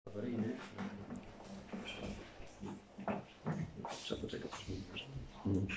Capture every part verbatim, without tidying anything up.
Awaryjny. Trzeba poczekać, aż mi mm.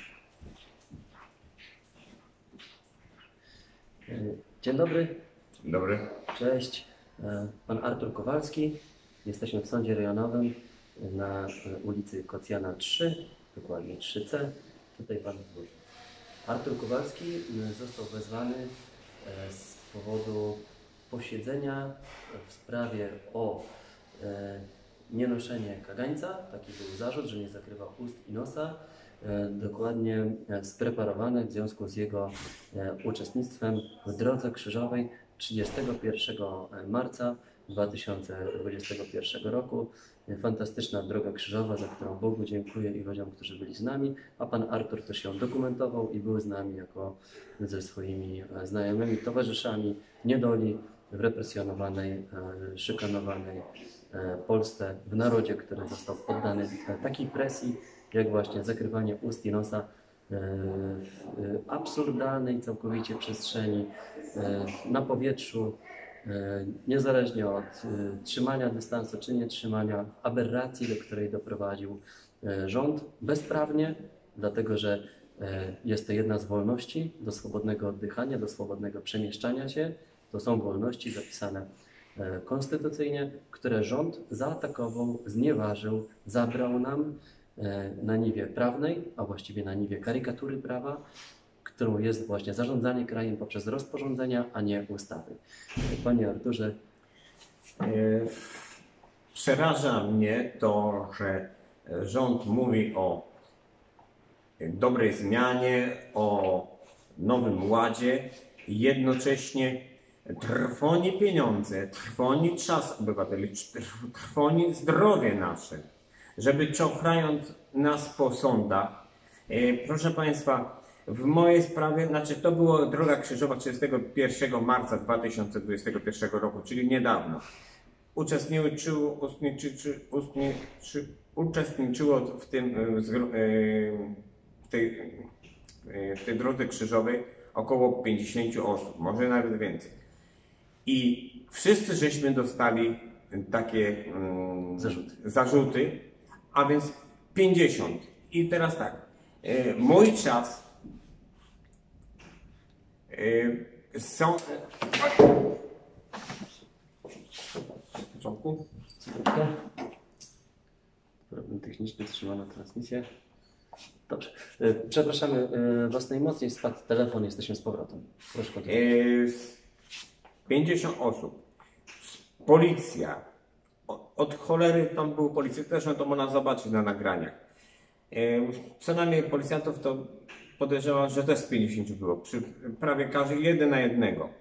Dzień dobry. Dzień dobry. Cześć. Pan Artur Kowalski. Jesteśmy w sądzie rejonowym na ulicy Kocjana trzy, dokładnie trzy C. Tutaj pan zgłosi. Artur Kowalski został wezwany z powodu posiedzenia w sprawie o e, nienoszenie kagańca. Taki był zarzut, że nie zakrywał ust i nosa. E, dokładnie spreparowane w związku z jego e, uczestnictwem w Drodze Krzyżowej trzydziestego pierwszego marca dwa tysiące dwudziestego pierwszego roku. Fantastyczna Droga Krzyżowa, za którą Bogu dziękuję i ludziom, którzy byli z nami, a pan Artur też ją dokumentował i był z nami jako ze swoimi znajomymi, towarzyszami niedoli w represjonowanej, szykanowanej Polsce, w narodzie, który został poddany takiej presji, jak właśnie zakrywanie ust i nosa w absurdalnej całkowicie przestrzeni, na powietrzu, niezależnie od trzymania dystansu czy nie trzymania, aberracji, do której doprowadził rząd bezprawnie, dlatego że jest to jedna z wolności do swobodnego oddychania, do swobodnego przemieszczania się. To są wolności zapisane konstytucyjnie, które rząd zaatakował, znieważył, zabrał nam na niwie prawnej, a właściwie na niwie karykatury prawa, którą jest właśnie zarządzanie krajem poprzez rozporządzenia, a nie ustawy. Panie Arturze. Przeraża mnie to, że rząd mówi o dobrej zmianie, o nowym ładzie i jednocześnie trwoni pieniądze, trwoni czas obywateli, trwoni zdrowie nasze, żeby czochrając nas po sądach. Proszę Państwa, w mojej sprawie, znaczy to było Droga Krzyżowa trzydziestego pierwszego marca dwa tysiące dwudziestego pierwszego roku, czyli niedawno. Uczestniczyło, uczestniczy, uczestniczy, uczestniczyło w, tym, w, tej, w tej Drodze Krzyżowej około pięćdziesięciu osób, może nawet więcej. I wszyscy żeśmy dostali takie um, zarzuty. zarzuty, a więc pięćdziesiąt. I teraz tak, mój czas są... W początku? Problem techniczny, wstrzymana transmisja. Dobrze. Przepraszamy, was najmocniej spadł telefon, jesteśmy z powrotem. Proszę kontynuować. pięćdziesiąt osób. Policja. Od cholery tam był policja, też to można zobaczyć na nagraniach. Co najmniej policjantów to podejrzewam, że też z pięćdziesięciu było. Przy prawie każdy jeden na jednego.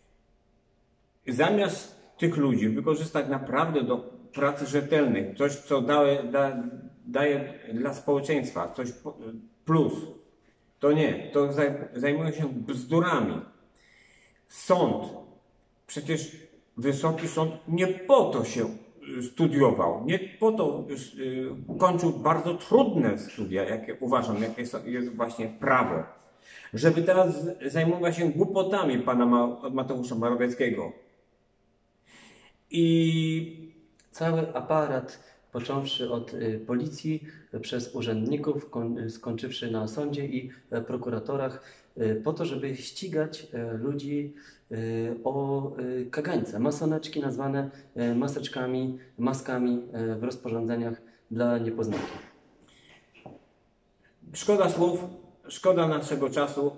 Zamiast tych ludzi wykorzystać naprawdę do pracy rzetelnej, coś co daje, da, daje dla społeczeństwa, coś plus, to nie, to zajmują się bzdurami. Sąd, przecież Wysoki Sąd nie po to się studiował, nie po to kończył bardzo trudne studia, jakie uważam, jakie jest właśnie prawo, żeby teraz zajmować się głupotami pana Mateusza Morawieckiego. I cały aparat, począwszy od policji, przez urzędników, skończywszy na sądzie i prokuratorach, po to, żeby ścigać ludzi o kagańce. Masoneczki nazwane maseczkami, maskami w rozporządzeniach dla niepoznaki. Szkoda słów, szkoda naszego czasu.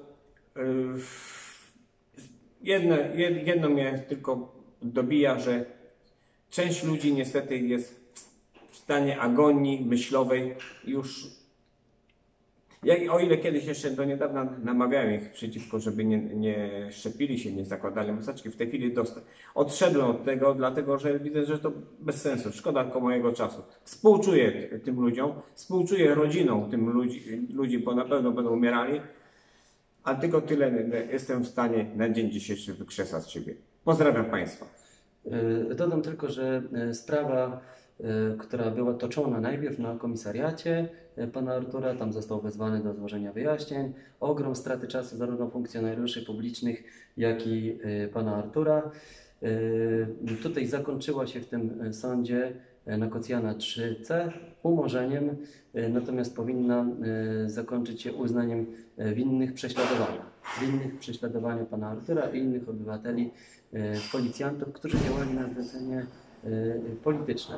Jedno, jedno mnie tylko dobija, że część ludzi niestety jest w stanie agonii myślowej już. Jak, o ile kiedyś jeszcze do niedawna namawiałem ich przeciwko, żeby nie, nie szczepili się, nie zakładali maseczki, w tej chwili dosta- odszedłem od tego, dlatego że widzę, że to bez sensu, szkoda tylko mojego czasu. Współczuję tym ludziom, współczuję rodzinom tym ludzi, ludzi, bo na pewno będą umierali, a tylko tyle jestem w stanie na dzień dzisiejszy wykrzesać z siebie. Pozdrawiam Państwa. Dodam tylko, że sprawa, która była toczona najpierw na komisariacie pana Artura, tam został wezwany do złożenia wyjaśnień. Ogrom straty czasu zarówno funkcjonariuszy publicznych, jak i pana Artura. Tutaj zakończyła się w tym sądzie na Kocjana trzy C umorzeniem, natomiast powinna zakończyć się uznaniem winnych prześladowania. Winnych prześladowania pana Artura i innych obywateli, policjantów, którzy działali na zlecenie polityczne.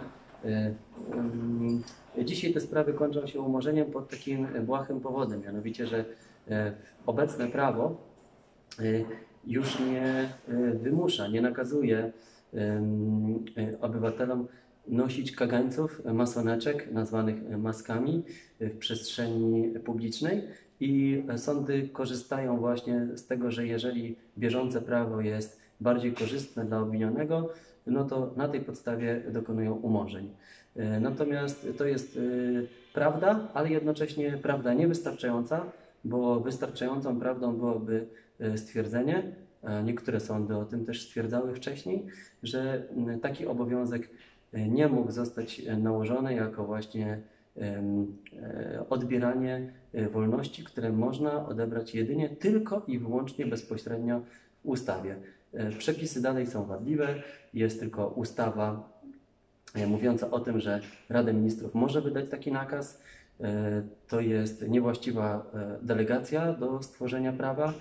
Dzisiaj te sprawy kończą się umorzeniem pod takim błahym powodem, mianowicie, że obecne prawo już nie wymusza, nie nakazuje obywatelom nosić kagańców, masoneczek nazwanych maskami w przestrzeni publicznej i sądy korzystają właśnie z tego, że jeżeli bieżące prawo jest bardziej korzystne dla obwinionego, no to na tej podstawie dokonują umorzeń. Natomiast to jest prawda, ale jednocześnie prawda niewystarczająca, bo wystarczającą prawdą byłoby stwierdzenie, niektóre sądy o tym też stwierdzały wcześniej, że taki obowiązek nie mógł zostać nałożony jako właśnie odbieranie wolności, które można odebrać jedynie tylko i wyłącznie bezpośrednio w ustawie. Przepisy dalej są wadliwe, jest tylko ustawa mówiąca o tym, że Rada Ministrów może wydać taki nakaz. To jest niewłaściwa delegacja do stworzenia prawa.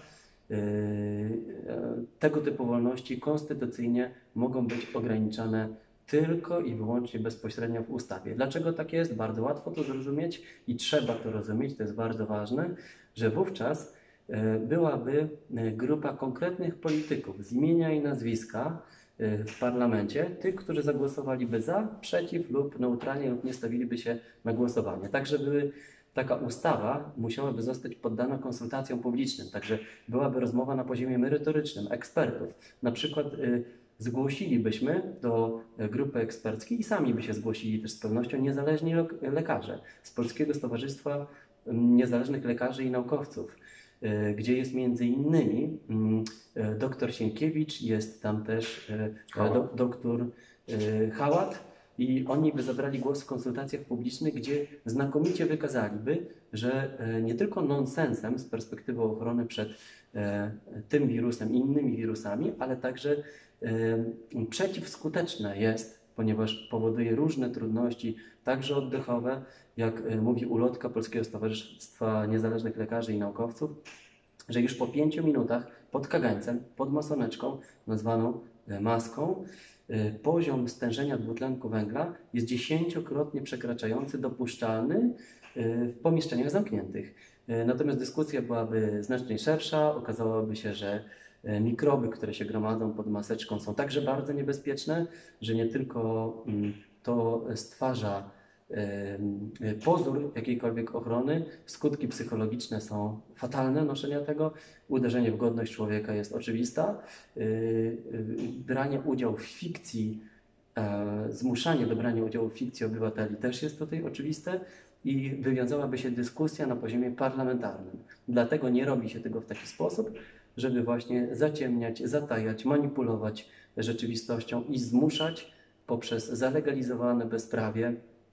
Tego typu wolności konstytucyjnie mogą być ograniczane tylko i wyłącznie bezpośrednio w ustawie. Dlaczego tak jest? Bardzo łatwo to zrozumieć i trzeba to rozumieć, to jest bardzo ważne, że wówczas byłaby grupa konkretnych polityków z imienia i nazwiska w parlamencie, tych, którzy zagłosowaliby za, przeciw lub neutralnie lub nie stawiliby się na głosowanie. Tak, żeby taka ustawa musiałaby zostać poddana konsultacjom publicznym, także byłaby rozmowa na poziomie merytorycznym, ekspertów. Na przykład y, zgłosilibyśmy do grupy eksperckiej i sami by się zgłosili też z pewnością niezależni lekarze z Polskiego Stowarzystwa Niezależnych Lekarzy i Naukowców, y, gdzie jest między innymi y, doktor Sienkiewicz, jest tam też y, do, doktor y, Hałat. I oni by zabrali głos w konsultacjach publicznych, gdzie znakomicie wykazaliby, że nie tylko nonsensem z perspektywy ochrony przed tym wirusem i innymi wirusami, ale także przeciwskuteczne jest, ponieważ powoduje różne trudności, także oddechowe, jak mówi ulotka Polskiego Stowarzystwa Niezależnych Lekarzy i Naukowców, że już po pięciu minutach pod kagańcem, pod masoneczką, nazwaną maską, poziom stężenia dwutlenku węgla jest dziesięciokrotnie przekraczający dopuszczalny w pomieszczeniach zamkniętych. Natomiast dyskusja byłaby znacznie szersza, okazałoby się, że mikroby, które się gromadzą pod maseczką, są także bardzo niebezpieczne, że nie tylko to stwarza pozór jakiejkolwiek ochrony, skutki psychologiczne są fatalne noszenia tego, uderzenie w godność człowieka jest oczywista, branie udziału w fikcji, zmuszanie do brania udziału w fikcji obywateli też jest tutaj oczywiste i wywiązałaby się dyskusja na poziomie parlamentarnym. Dlatego nie robi się tego w taki sposób, żeby właśnie zaciemniać, zatajać, manipulować rzeczywistością i zmuszać poprzez zalegalizowane bezprawie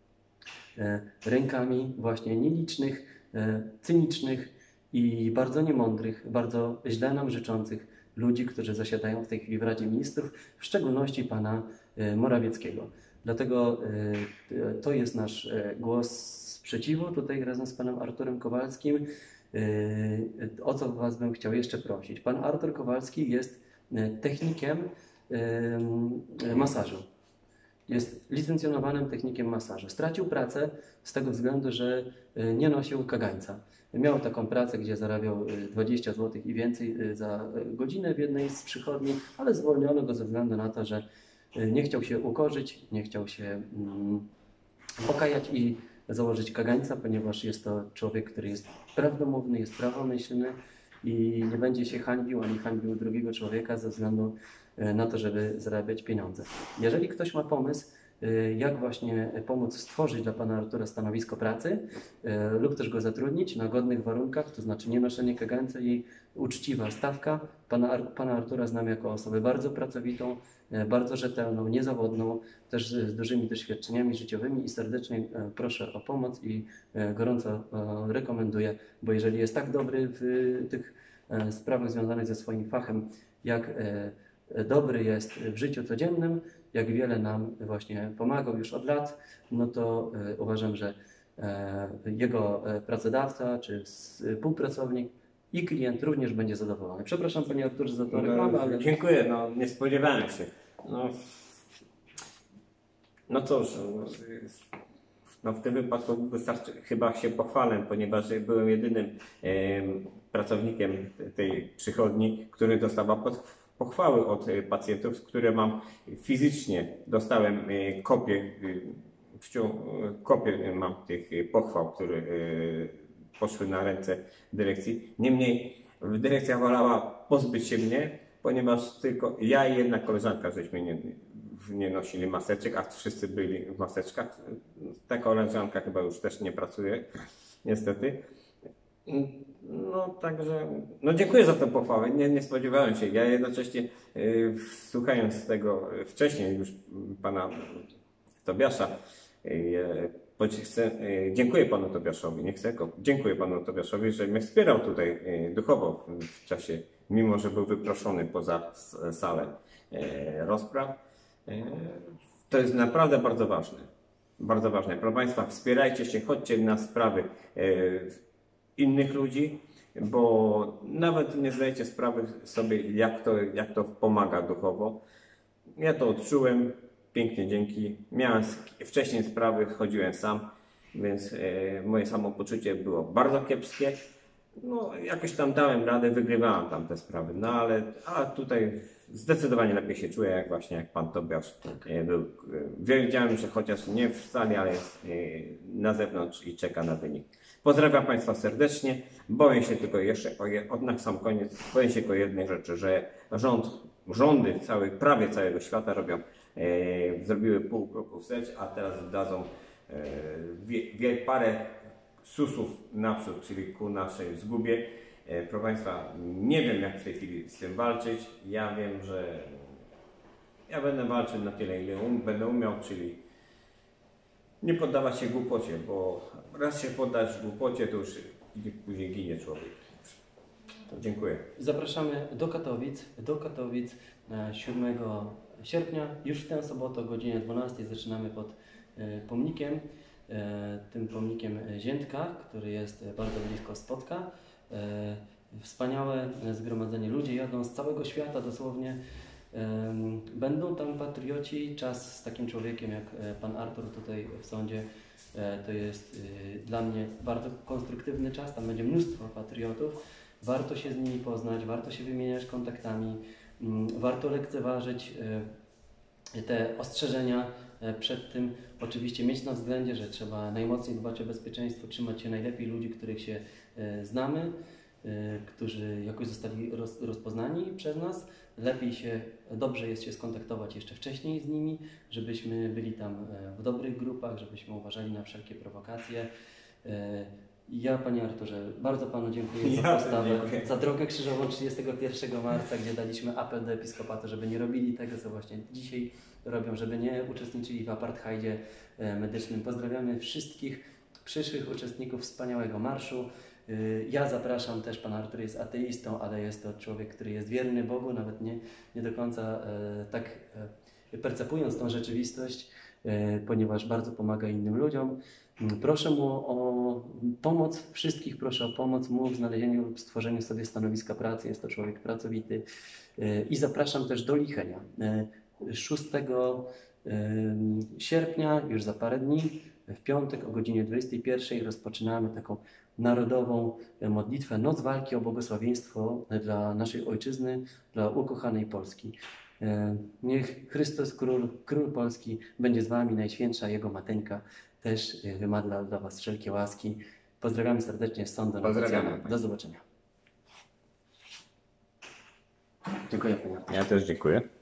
rękami właśnie nielicznych, cynicznych i bardzo niemądrych, bardzo źle nam życzących ludzi, którzy zasiadają w tej chwili w Radzie Ministrów, w szczególności pana Morawieckiego. Dlatego to jest nasz głos sprzeciwu tutaj razem z panem Arturem Kowalskim. O co was bym chciał jeszcze prosić? Pan Artur Kowalski jest technikiem masażu. Jest licencjonowanym technikiem masażu. Stracił pracę z tego względu, że nie nosił kagańca. Miał taką pracę, gdzie zarabiał dwadzieścia złotych i więcej za godzinę w jednej z przychodni, ale zwolniono go ze względu na to, że nie chciał się ukorzyć, nie chciał się pokajać i założyć kagańca, ponieważ jest to człowiek, który jest prawdomówny, jest prawomyślny i nie będzie się hańbił ani hańbił drugiego człowieka ze względu na to, żeby zarabiać pieniądze. Jeżeli ktoś ma pomysł, jak właśnie pomóc stworzyć dla pana Artura stanowisko pracy lub też go zatrudnić na godnych warunkach, to znaczy nie noszenie kagańca i uczciwa stawka. Pana, Ar pana Artura znam jako osobę bardzo pracowitą, bardzo rzetelną, niezawodną, też z dużymi doświadczeniami życiowymi i serdecznie proszę o pomoc i gorąco rekomenduję, bo jeżeli jest tak dobry w tych sprawach związanych ze swoim fachem, jak dobry jest w życiu codziennym, jak wiele nam właśnie pomagał już od lat, no to uważam, że jego pracodawca czy współpracownik i klient również będzie zadowolony. Przepraszam Panie Arturze za tą reklamę, No, ale... dziękuję, no nie spodziewałem się. No, no cóż, no w tym wypadku wystarczy, chyba się pochwalę, ponieważ byłem jedynym e, pracownikiem tej przychodni, który dostawał pod, pochwały od pacjentów, które mam fizycznie. Dostałem e, kopię, e, kopię mam tych pochwał, które e, poszły na ręce dyrekcji. Niemniej dyrekcja wolała pozbyć się mnie, ponieważ tylko ja i jedna koleżanka żeśmy nie, nie nosili maseczek, a wszyscy byli w maseczkach. Ta koleżanka chyba już też nie pracuje, niestety. No także, no dziękuję za tę pochwałę, nie, nie spodziewałem się. Ja jednocześnie yy, słuchając tego wcześniej już pana Tobiasza, yy, Chcę, dziękuję panu Tobiaszowi, nie chcę, tylko dziękuję panu Tobiaszowi, że mnie wspierał tutaj duchowo w czasie, mimo że był wyproszony poza salę rozpraw. To jest naprawdę bardzo ważne. Bardzo ważne. Proszę Państwa, wspierajcie się, chodźcie na sprawy innych ludzi, bo nawet nie zdajecie sprawy sobie, jak to, jak to pomaga duchowo. Ja to odczułem. Pięknie, dzięki. Miałem wcześniej sprawy, chodziłem sam, więc e, moje samopoczucie było bardzo kiepskie. No, jakoś tam dałem radę, wygrywałem tam te sprawy, no ale a tutaj zdecydowanie lepiej się czuję, jak właśnie jak pan Tobiasz e, był. E, wiedziałem, że chociaż nie w sali, ale jest e, na zewnątrz i czeka na wynik. Pozdrawiam Państwa serdecznie. Boję się tylko jeszcze, o je, na sam koniec, boję się tylko jednej rzeczy, że rząd, rządy cały, prawie całego świata robią E, zrobiły pół kroku wstecz, a teraz dadzą e, wie, wie, parę susów naprzód, czyli ku naszej zgubie. E, proszę Państwa, nie wiem jak w tej chwili z tym walczyć. Ja wiem, że ja będę walczył na tyle, ile um, będę umiał, czyli nie poddawać się głupocie, bo raz się poddać głupocie, to już później ginie człowiek. Dziękuję. Zapraszamy do Katowic, do Katowic siódmego sierpnia. Już w tę sobotę o godzinie dwunastej zaczynamy pod e, pomnikiem, e, tym pomnikiem Ziętka, który jest bardzo blisko Spodka. E, wspaniałe zgromadzenie. Ludzie jadą z całego świata dosłownie. E, będą tam patrioci. Czas z takim człowiekiem jak pan Artur tutaj w sądzie e, to jest e, dla mnie bardzo konstruktywny czas. Tam będzie mnóstwo patriotów. Warto się z nimi poznać, warto się wymieniać kontaktami. Warto lekceważyć te ostrzeżenia przed tym. Oczywiście mieć na względzie, że trzeba najmocniej dbać o bezpieczeństwo, trzymać się najlepiej ludzi, których się znamy, którzy jakoś zostali roz, rozpoznani przez nas. Lepiej się, dobrze jest się skontaktować jeszcze wcześniej z nimi, żebyśmy byli tam w dobrych grupach, żebyśmy uważali na wszelkie prowokacje. Ja, Panie Arturze, bardzo Panu dziękuję za Ja postawę, dziękuję. za drogę krzyżową trzydziestego pierwszego marca, gdzie daliśmy apel do episkopatu, żeby nie robili tego, co właśnie dzisiaj robią, żeby nie uczestniczyli w apartheidzie medycznym. Pozdrawiamy wszystkich przyszłych uczestników wspaniałego marszu. Ja zapraszam też, Pan Artur jest ateistą, ale jest to człowiek, który jest wierny Bogu, nawet nie, nie do końca tak percepując tą rzeczywistość, ponieważ bardzo pomaga innym ludziom. Proszę mu o pomoc, wszystkich proszę o pomoc mu w znalezieniu lub stworzeniu sobie stanowiska pracy. Jest to człowiek pracowity. I zapraszam też do Lichenia. szóstego sierpnia, już za parę dni, w piątek o godzinie dwudziestej pierwszej rozpoczynamy taką narodową modlitwę Noc Walki o Błogosławieństwo dla naszej Ojczyzny, dla ukochanej Polski. Niech Chrystus, Król, Król Polski będzie z Wami, Najświętsza Jego Mateńka też wymadla dla Was wszelkie łaski. Pozdrawiamy serdecznie z sądu na Kocjana. Do zobaczenia. Dziękuję Panie. Ja też dziękuję.